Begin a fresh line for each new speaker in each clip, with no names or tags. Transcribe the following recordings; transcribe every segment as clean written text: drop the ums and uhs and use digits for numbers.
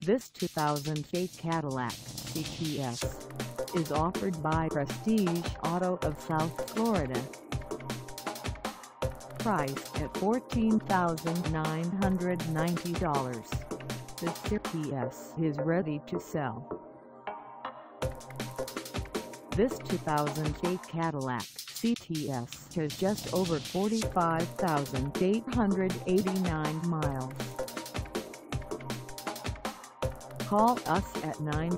This 2008 Cadillac CTS is offered by Prestige Auto of South Florida. Priced at $14,990, this CTS is ready to sell. This 2008 Cadillac CTS has just over 45,889 miles. Call us at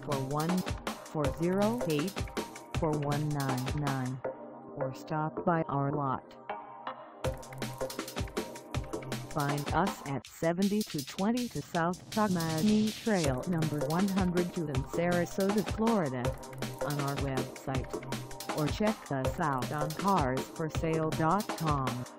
941-408-4199 or stop by our lot. Find us at 7220 South Tamiami Trail number 102 in Sarasota, Florida, on our website, or check us out on carsforsale.com.